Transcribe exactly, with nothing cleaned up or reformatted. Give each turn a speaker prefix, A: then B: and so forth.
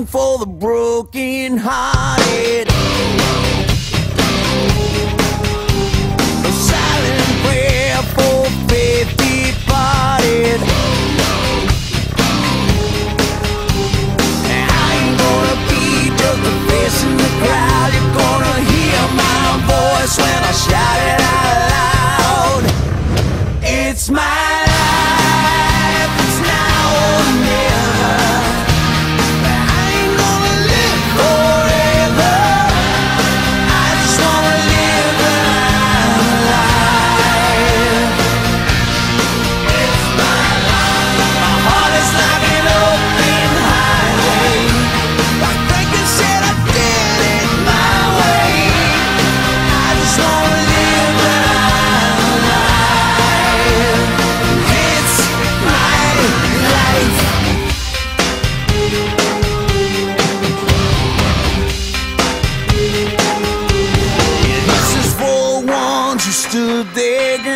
A: song for the broken hearted, a silent prayer for faith departed. I ain't gonna be just a face in the crowd. You're gonna hear my voice when I shout it out loud. It's my life, it's now or never. I ain't gonna live forever. I just wanna live when I'm alive. It's my life. My heart is like an open highway. Like Franklin said, I did it my way. I just wanna live when I'm alive. It's my life. This is for the ones who stood their ground.